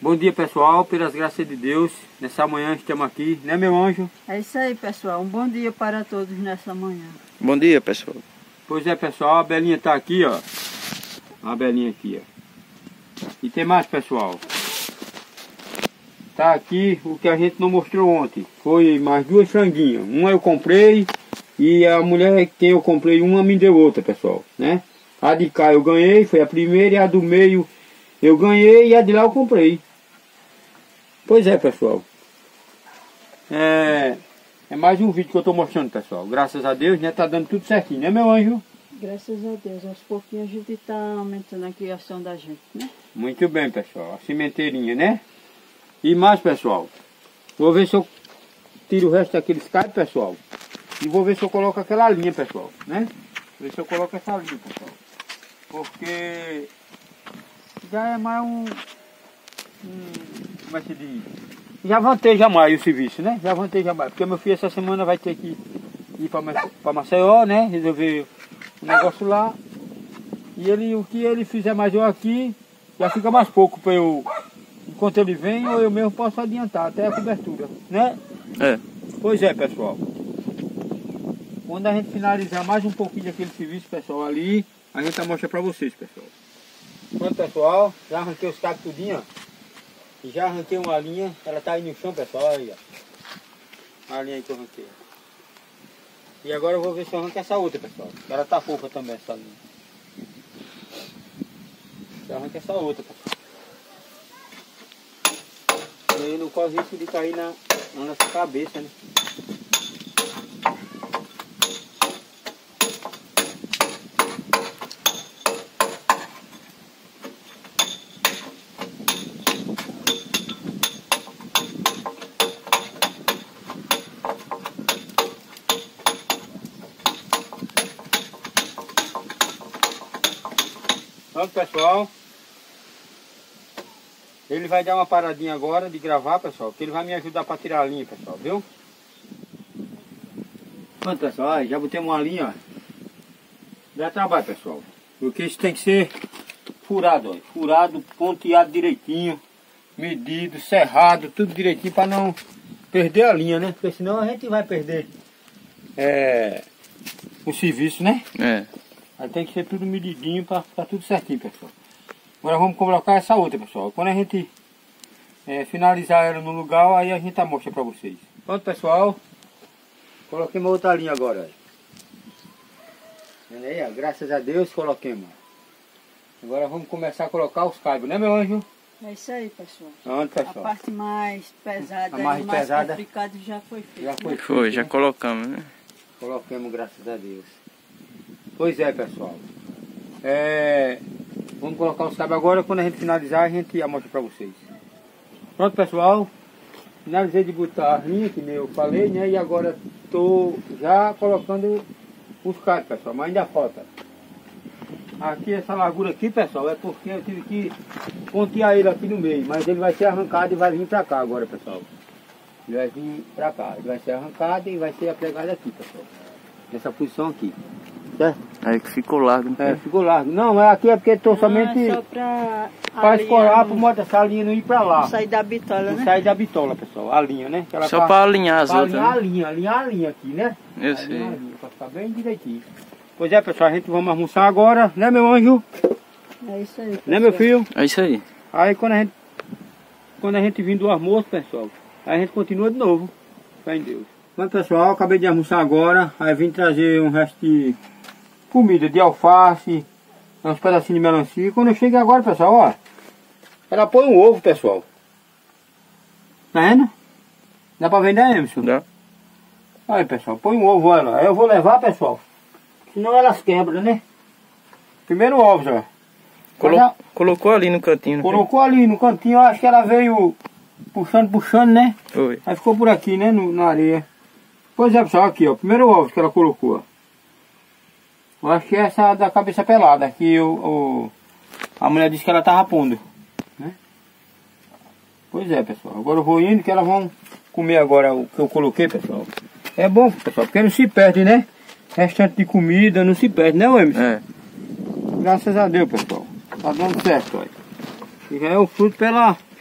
Bom dia, pessoal, pelas graças de Deus, nessa manhã estamos aqui, né, meu anjo? É isso aí, pessoal, um bom dia para todos nessa manhã. Bom dia, pessoal. Pois é, pessoal, a Belinha tá aqui, ó. A Belinha aqui, ó. E tem mais, pessoal. Tá aqui o que a gente não mostrou ontem. Foi mais duas franguinhas. Uma eu comprei e a mulher quem eu comprei uma me deu outra, pessoal, né? A de cá eu ganhei, foi a primeira, e a do meio eu ganhei e a de lá eu comprei. Pois é, pessoal. É mais um vídeo que eu tô mostrando, pessoal. Graças a Deus, né? Tá dando tudo certinho, né, meu anjo? Graças a Deus, aos pouquinhos a gente tá aumentando a criação da gente, né? Muito bem, pessoal. A sementeirinha, né? E mais, pessoal. Vou ver se eu tiro o resto daqueles cabos, pessoal. E vou ver se eu coloco aquela linha, pessoal, né? Ver se eu coloco essa linha, pessoal. Porque já é mais como é que se diz? Já vanteja mais o serviço, né? Já vanteja mais. Porque meu filho essa semana vai ter que ir para Maceió, né? Resolver um negócio lá. E o que ele fizer mais eu aqui, já fica mais pouco para eu... Enquanto ele vem, ou eu mesmo posso adiantar até a cobertura, né? É. Pois é, pessoal. Quando a gente finalizar mais um pouquinho daquele serviço, pessoal, ali, a gente mostra para vocês, pessoal. Pronto, pessoal, já arranquei os cabos tudinho, ó. E já arranquei uma linha, ela tá aí no chão, pessoal, aí, ó. A linha aí que eu arranquei. E agora eu vou ver se eu arranco essa outra, pessoal. Ela tá fofa também, essa linha. Eu arranco essa outra, pessoal. E aí não corre risco de cair na nossa cabeça, né? Pronto, pessoal. Ele vai dar uma paradinha agora de gravar, pessoal, que ele vai me ajudar para tirar a linha, pessoal, viu? Pronto, pessoal, aí, já botei uma linha, ó. Dá trabalho, pessoal, porque isso tem que ser furado, ó. Furado, ponteado direitinho, medido, serrado, tudo direitinho para não perder a linha, né? Porque senão a gente vai perder o serviço, né? É. Aí tem que ser tudo medidinho para ficar tudo certinho, pessoal. Agora vamos colocar essa outra, pessoal. Quando a gente finalizar ela no lugar, aí a gente mostra para vocês. Pronto, pessoal. Coloquei uma outra linha agora. Olha aí, ó. Graças a Deus coloquemos. Agora vamos começar a colocar os cabos, né, meu anjo? É isso aí, pessoal. Pronto, pessoal. A parte mais pesada, A mais pesada complicada já foi feita. já foi, Foi, já né? colocamos, né? Coloquemos, graças a Deus. Pois é, pessoal. Vamos colocar os cabos agora. Quando a gente finalizar, a gente mostra para vocês. Pronto, pessoal. Finalizei de botar a linha, que nem eu falei, né? E agora estou já colocando os cabos, pessoal. Mas ainda falta. Aqui, essa largura aqui, pessoal, é porque eu tive que pontear ele aqui no meio. Mas ele vai ser arrancado e vai vir para cá agora, pessoal. Ele vai vir para cá. Ele vai ser arrancado e vai ser apregado aqui, pessoal. Nessa posição aqui. Certo? Aí que ficou largo. É, ficou largo. Não, aqui é porque estou somente Só para escorar para moto essa linha não ir para lá. sair da bitola, Não né? sair da bitola, pessoal. A linha, né? Que ela Só para alinhar as pra outras. alinhar Né? alinhar a linha aqui, né? Eu Alinhar sei. a linha, para ficar bem direitinho. Pois é, pessoal, a gente vamos almoçar agora, né, meu anjo? É isso aí, pessoal. Né, meu filho? É isso aí. Aí quando a gente vir do almoço, pessoal, aí a gente continua de novo. Fé em Deus. Mas, pessoal, acabei de almoçar agora, aí vim trazer um resto de comida, de alface, uns pedacinhos de melancia. Quando eu cheguei agora, pessoal, ó, ela põe um ovo, pessoal. Tá vendo? Dá pra vender, Emerson? Dá. Aí, pessoal, põe um ovo, olha. Aí eu vou levar, pessoal, senão elas quebram, né? Primeiro ovo, já. Colocou ali no cantinho. Não Colocou ali no cantinho, eu acho que ela veio puxando, né? foi? Foi. Aí ficou por aqui, né, na areia. Pois é, pessoal, aqui, ó, primeiro ovo que ela colocou, ó. Eu acho que é essa da cabeça pelada, que a mulher disse que ela tava pondo, né? Pois é, pessoal, agora eu vou indo que elas vão comer agora o que eu coloquei, pessoal. É bom, pessoal, porque não se perde, né? Restante de comida não se perde, né, Emerson? É. Graças a Deus, pessoal. Tá dando certo, olha. E já é o fruto pela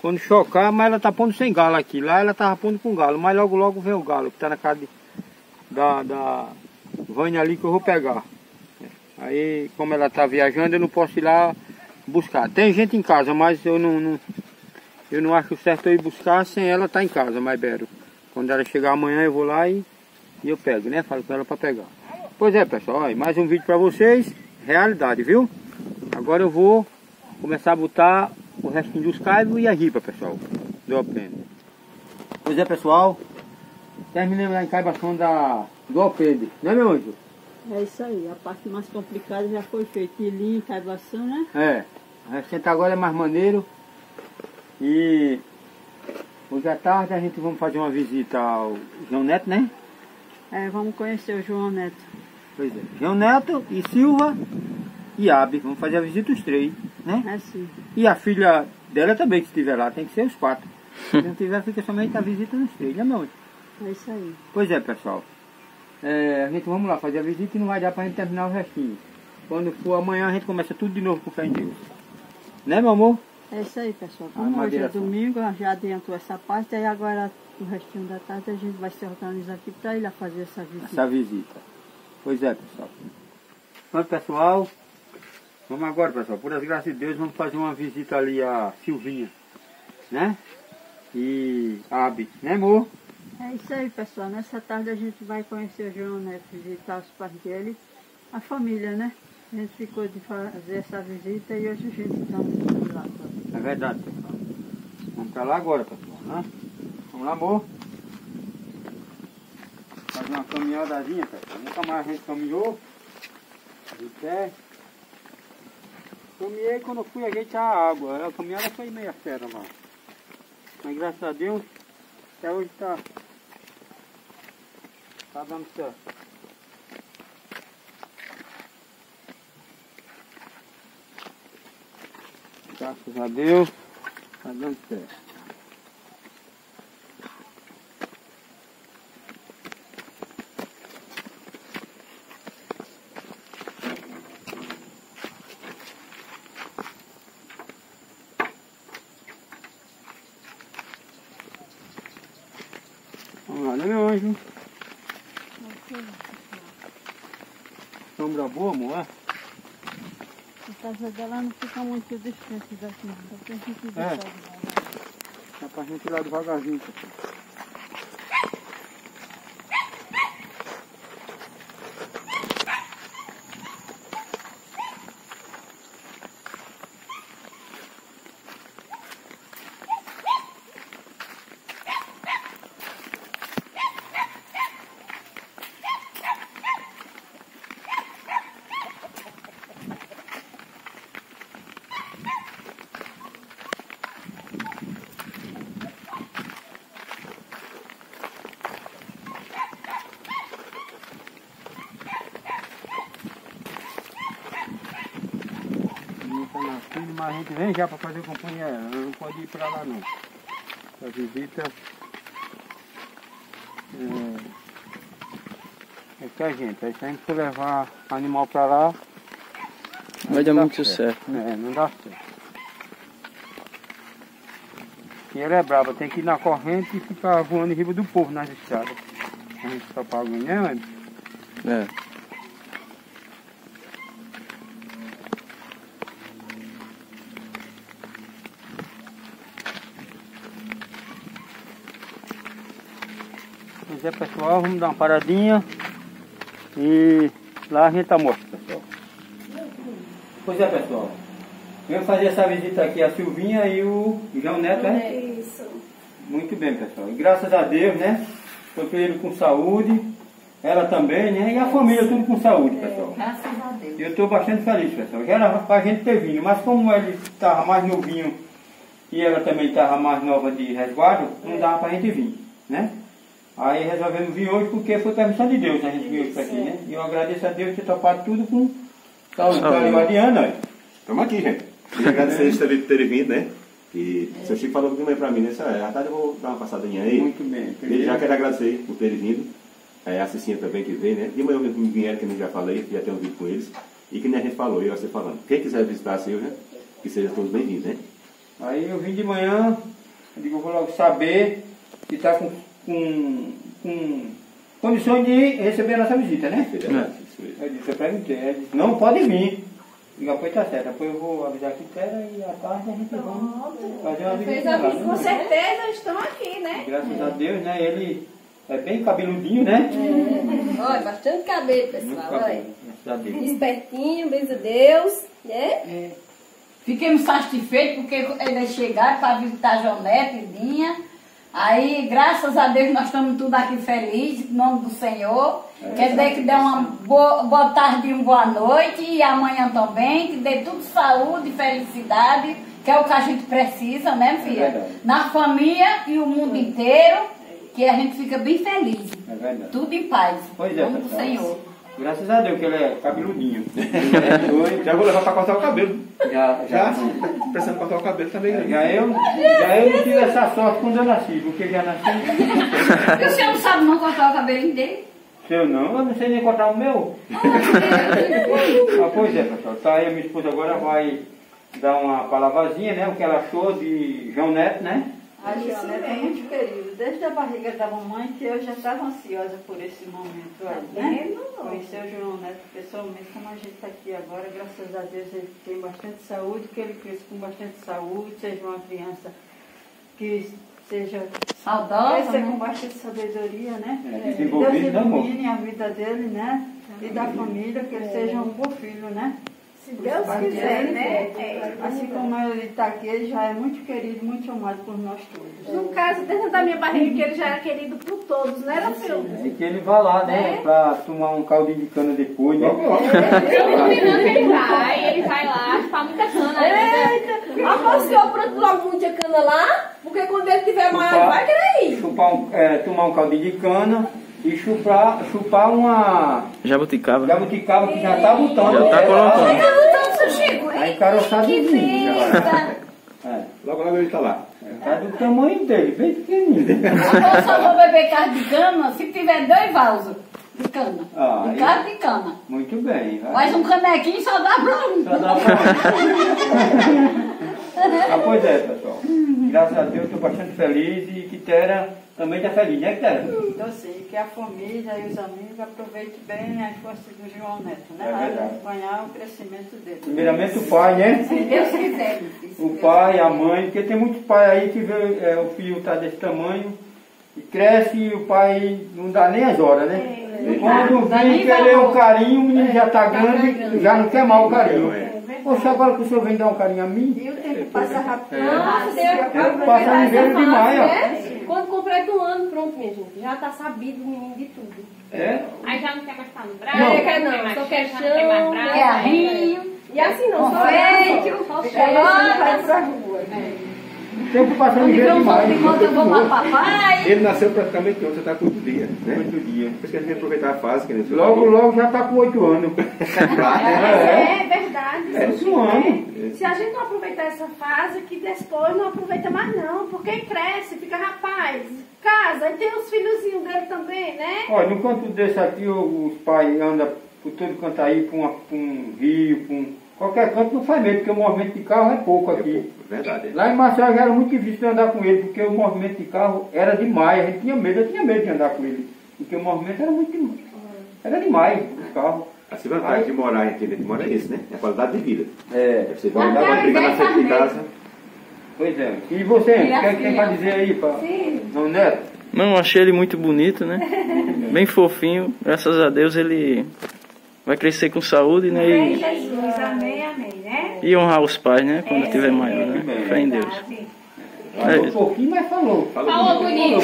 Quando chocar, mas ela tá pondo sem galo aqui. Lá ela tava pondo com galo, mas logo logo vem o galo, que tá na casa da Vânia ali que eu vou pegar. Aí, como ela tá viajando, eu não posso ir lá buscar. Tem gente em casa, mas eu não acho certo eu ir buscar sem ela estar em casa, mas Bero. Quando ela chegar amanhã eu vou lá e eu pego, né? Falo com ela para pegar. Pois é, pessoal, ó, mais um vídeo para vocês. Realidade, viu? Agora eu vou começar a botar o restinho dos caibos e a ripa, pessoal. Do alpendre. Pois é, pessoal. Terminamos a encaibação do alpendre, né, meu anjo? É isso aí, a parte mais complicada já foi feita, linha, encaibação, né? É, o restante agora é mais maneiro. E hoje à tarde a gente vamos fazer uma visita ao João Neto, né? É, vamos conhecer o João Neto. Pois é, João Neto e Silva e Abe, vamos fazer a visita os três, né? É sim. E a filha dela também, que estiver lá, tem que ser os 4. Se não tiver, fica somente a visita dos 3, né, meu anjo? É isso aí. Pois é, pessoal. A gente vamos lá fazer a visita e não vai dar pra gente terminar o restinho. Quando for amanhã a gente começa tudo de novo com fé em Deus. Né, meu amor? É isso aí, pessoal. Como hoje é domingo, já adiantou essa parte, aí agora o restinho da tarde a gente vai se organizar aqui para ir lá fazer essa visita. Pois é, pessoal. Pronto, pessoal. Vamos agora, pessoal. Por as graças de Deus, vamos fazer uma visita ali a Silvinha, né? E a Abi, né, amor? É isso aí, pessoal. Nessa tarde a gente vai conhecer o João Neto, visitar os pais dele, a família, né? A gente ficou de fazer essa visita e hoje a gente está indo lá. É verdade, pessoal. Vamos para lá agora, pessoal, né? Vamos lá, amor. Fazer uma caminhadazinha, pessoal. Nunca mais a gente caminhou de pé. Caminhei quando eu fui ajeitar a água. A caminhada foi meia fera lá. Mas graças a Deus, até hoje tá dando certo. Graças a Deus, tá dando certo. Vamos lá, né, meu anjo? Sombra boa, amor? A casa dela não fica muito distante daqui, dá pra gente ir devagar. Dá pra gente ir lá devagarzinho, pessoal. Mas a gente vem já para fazer companhia, não pode ir para lá não. A visita é que a gente, aí se a gente for levar animal para lá, vai dar muito certo, né? É, não dá certo. E ela é brava, tem que ir na corrente e ficar voando em riba do povo nas estradas. A gente só paga, né, mano? É. Pois é, pessoal, vamos dar uma paradinha e lá a gente mostra, pessoal. Pois é, pessoal, eu vou fazer essa visita aqui a Silvinha e o João Neto, né? Isso. Muito bem, pessoal, e graças a Deus, né? Foi ele com saúde, ela também, né? E a família tudo com saúde, pessoal. Graças a Deus. E eu estou bastante feliz, pessoal. Já era pra gente ter vindo, mas como ele estava mais novinho e ela também estava mais nova de resguardo, não dava pra gente vir, né? Aí resolvemos vir hoje porque foi permissão de Deus a gente vir hoje aqui, né? E eu agradeço a Deus por ter topado tudo com saúde. Guardiana. Estamos aqui, gente. Queria agradecer eles também por terem vindo, né? E o seu Chico falou de manhã pra mim, né? À tarde eu vou dar uma passadinha aí. Muito bem. Ele já quero agradecer por terem vindo. A Cicinha também que veio, né? De manhã me vieram, que eu já falei, já tenho um vídeo com eles. E que nem a gente falou, eu e você falando. Quem quiser visitar a Silvia, que seja todos bem-vindos, né? Aí eu vim de manhã, Eu digo, eu vou logo saber se está com condições de receber a nossa visita, né? Eu disse, eu perguntei, ele disse, não, pode vir. Diga, pois tá certo, depois eu vou avisar aqui, Tera, e à tarde a gente vai fazer uma visita lá. Com certeza estão aqui, né? Graças a Deus, né? Ele é bem cabeludinho, né? Olha, bastante cabelo, pessoal, olha. Graças a Deus. Espertinho, beijo a Deus, né? Fiquemos satisfeitos porque eles chegaram para visitar Jonete e Dinha. Aí, graças a Deus, nós estamos tudo aqui felizes, em nome do Senhor. Quer dizer que dê uma boa tarde e uma boa noite, e amanhã também, que dê tudo saúde e felicidade, que é o que a gente precisa, né, filha? Na família e o mundo inteiro, que a gente fica bem feliz. É verdade. Tudo em paz, Pois em nome do Senhor. Graças a Deus que ele é cabeludinho. Já vou levar para cortar o cabelo. Já Precisando cortar o cabelo também. Já eu não tive essa sorte quando eu nasci, porque já nasci. Porque o senhor não sabe não cortar o cabelinho dele? Eu não sei nem cortar o meu. Pois é, pessoal. Tá aí, a minha esposa agora vai dar uma palavrazinha, né? O que ela achou de João Neto, né? A João Neto é muito querido. Desde a barriga da mamãe que eu já estava ansiosa por esse momento aí, né? Conhecer o João Neto pessoalmente, como a gente está aqui agora, graças a Deus ele tem bastante saúde, que ele cresça com bastante saúde, seja uma criança que seja Saudosa, com né? bastante sabedoria, né? Deus Desenvolvido, né, amor? ilumine a vida dele, né? E da família, que ele seja um bom filho, né? Se Deus quiser, né? Assim como ele está aqui, ele já é muito querido, muito amado por nós todos. No caso, dentro da minha barriga, que ele já era querido por todos, não era filho? E que ele vá lá, né? Pra tomar um caldinho de cana depois, né? Ele vai lá, chupar muita cana. Eita! Aposto que eu pronto logo muita cana lá, porque quando ele tiver maior, ele vai querer ir. Tomar um caldinho de cana e chupar uma Jabuticaba. jabuticaba que já tá botando. Já tá colocando. Então, seu Chico, Aí encaroçadozinho. Logo ele está lá. Tá do tamanho dele, bem pequenininho. Eu só vou beber carne de cana se tiver 2 vasos de cana. Ah, De carne de cana. Muito bem. Faz um canequinho só dá pra um. Só dá pra... Pois é, pessoal. Graças a Deus estou bastante feliz e que Tera também está feliz, né, Tera? Então, sim, que a família e os amigos aproveitem bem as forças do João Neto, né? É Para verdade. acompanhar o crescimento dele. Primeiramente o pai, né? Se Deus quiser. O pai, a mãe, porque tem muitos pais aí que vê o filho tá desse tamanho e cresce e o pai não dá nem as horas, né? Quando vem querer um carinho, o menino já está grande, já não quer mais o carinho. Poxa, agora que o senhor vem dar um carinho a mim? E o tempo passa rápido. Nossa, Eu passo ligeiro demais, ó. Quando completo um ano, pronto, minha gente. Já tá sabido o menino de tudo. É? Aí já não quer mais estar no braço, Não. não quer mais Só chão, quer já não tem mais chão, braço. Quer arrinho. E assim não, só Confeito. só Vai pra rua. O tempo passa Quando ligeiro tiver um sol demais. de conta, eu vou pra papai. Ele nasceu praticamente ontem, você está com 8 dias, né? 8 dias. Por isso que a gente tem que aproveitar a fase que ele Logo já está com 8 anos. É verdade. É Sushi, um ano. né? Se a gente não aproveitar essa fase, que depois não aproveita mais não. Porque cresce, fica rapaz, casa, e tem os filhozinhos dele também, né? Olha, no canto desse aqui, os pais andam por todo canto aí, para um rio, para qualquer canto, não faz medo, porque o movimento de carro é pouco aqui. Verdade. Lá em Maceió já era muito difícil de andar com ele, porque o movimento de carro era demais, a gente tinha medo, eu tinha medo de andar com ele, porque o movimento era muito era demais, os carros. A vantagem de morar aqui dentro de mora é isso, né? É a qualidade de vida. É, Você vai andar, vai brigar na frente de casa. pois é. E você, o que é que tem para dizer aí, para João Neto? Não, achei ele muito bonito, né? Bem fofinho. Graças a Deus ele vai crescer com saúde, né? Amém, Jesus, amém, né? E honrar os pais, né? Quando tiver maior, né? Fé em Deus. Falou um pouquinho, mas falou. Falou bonito.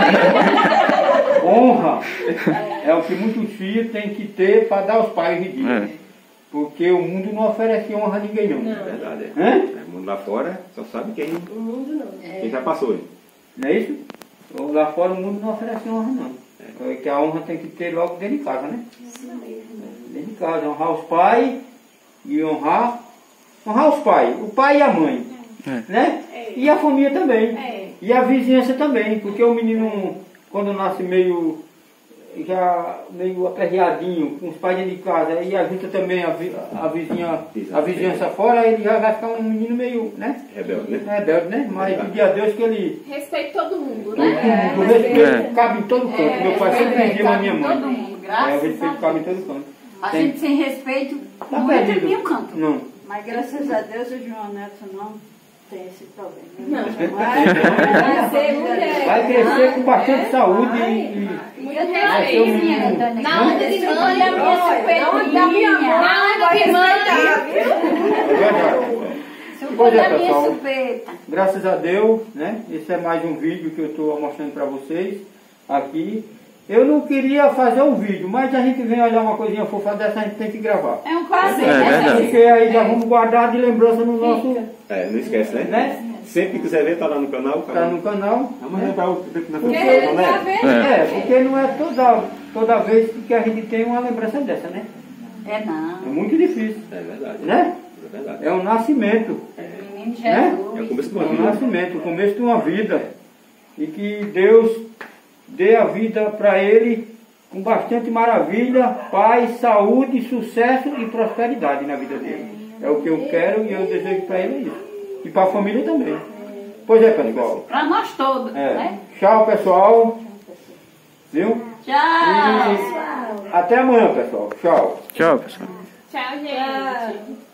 Honra é o que muitos filhos têm que ter para dar aos pais ridículos. É. Porque o mundo não oferece honra a ninguém, não. É verdade. Hã? O mundo lá fora só sabe quem O mundo não. já passou. Não é isso? Lá fora o mundo não oferece honra, não. É que a honra tem que ter logo dentro de casa, né? Dentro de casa, honrar os pais e honrar os pais, o pai e a mãe, né? E a família também. E a vizinhança também, porque o menino, quando nasce meio já meio aperreadinho, com os pais dentro de casa, e ajuda também a vizinhança fora, ele já vai ficar um menino meio, né? Rebelde, né? Rebelde, né? Mas pedir a Deus que ele... Respeite todo mundo, Todo né? mundo, o respeito cabe em todo canto. Meu pai sempre dizia a minha mãe. Todo mundo, O graças respeito a cabe em Deus. todo canto. A Tem- gente sem respeito Tá não entra em perdido. nenhum canto. Não. Mas graças a Deus o João Neto não tem esse problema. Não. Vai ser mulher. Vai crescer com bastante saúde e Muito vai ser um respeito. menino. Na onda de mãe, Olha a minha supetinha. na onda de mãe. É verdade. Pois Olha é, a minha pessoal. supeta. Graças a Deus, né? Esse é mais um vídeo que eu estou mostrando para vocês aqui. Eu não queria fazer um vídeo, mas a gente vem olhar uma coisinha fofa dessa, a gente tem que gravar. É um prazer, É né? verdade. Porque aí já vamos guardar de lembrança no nosso... Não esquece, né? Né? Sempre que quiser ver, tá lá no canal. Tá no canal. Vamos lembrar o na Porque frente ele do tá né? vendo. Porque não é toda vez que a gente tem uma lembrança dessa, né? É É não. muito difícil, É verdade. né? É verdade. É um nascimento. Menino Né? É o Jesus. começo de É uma um vida. nascimento, o começo de uma vida. E que Deus dê a vida para ele com bastante maravilha, paz, saúde, sucesso e prosperidade na vida dele. É o que eu quero e eu desejo para ele isso. E para a família também. Pois é, pessoal. Para nós todos, né? Tchau, pessoal. Viu? Tchau. E até amanhã, pessoal. Tchau. Tchau, pessoal. Tchau, gente.